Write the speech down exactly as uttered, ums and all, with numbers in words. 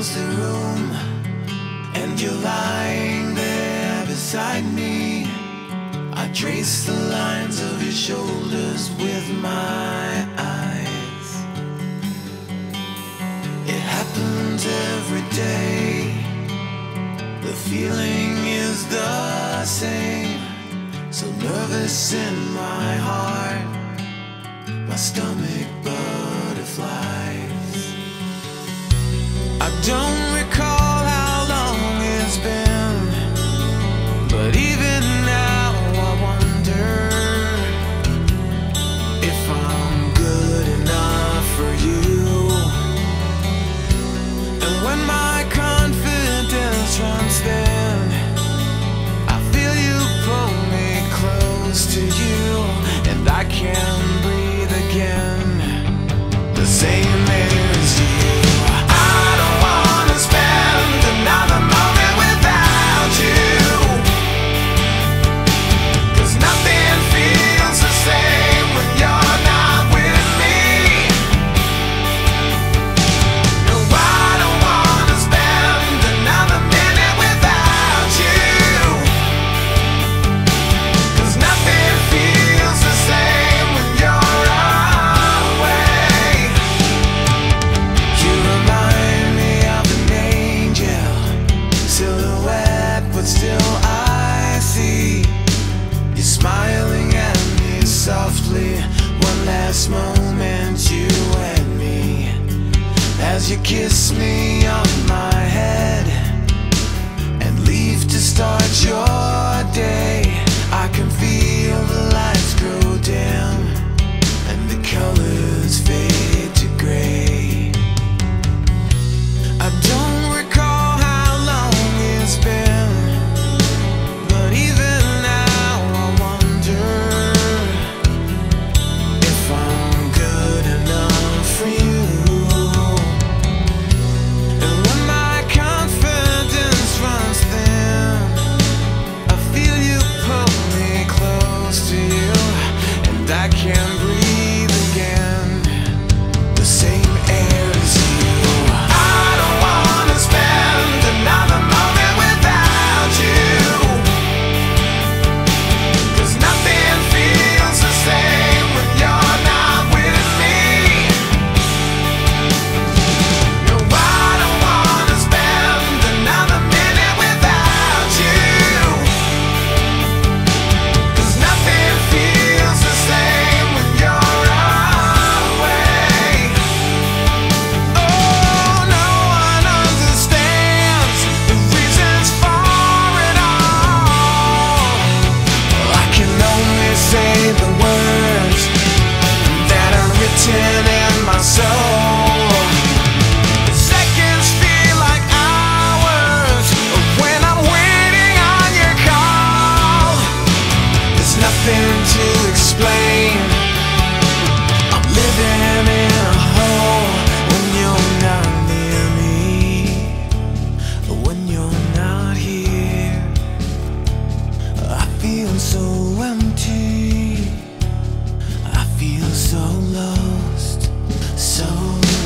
fills the room, and you're lying there beside me. I trace the lines of your shoulders with my eyes. It happens every day. The feeling is the same. So nervous in my heart, my stomach butterflies. I don't recall how long it's been, but even now I wonder if I'm good enough for you. And when my confidence runs thin, I feel you pull me close to you, and I can breathe again, the same as you. I don't wanna spend another moment without you, 'cause nothing feels the same when you're not with me. No, I don't wanna spend another minute without you, 'cause nothing feels the same when you're away. You remind me of an angel, silhouette, but still I see you smiling at me softly. One last moment, you and me, as you kiss me on my head and leave to start your day. I can feel the lights grow dim and the colors fade to gray. I don't recall how long it's been, but even now I wonder if I'm good enough for you. And when my confidence runs thin, I feel you pull me close to you, and I can breathe again, the same air as you. I don't wanna spend another moment without you, 'cause nothing feels the same when you're not with me. No, I don't wanna spend another minute without you, 'cause nothing feels the same when you're away. Oh, no one understands the reasons for it all. I can only say the words that are written in my soul. Seconds feel like hours when I'm waiting on your call. There's nothing to explain. I'm living in a hole when you're not near me, when you're not here. I feel so empty, I feel so lost, so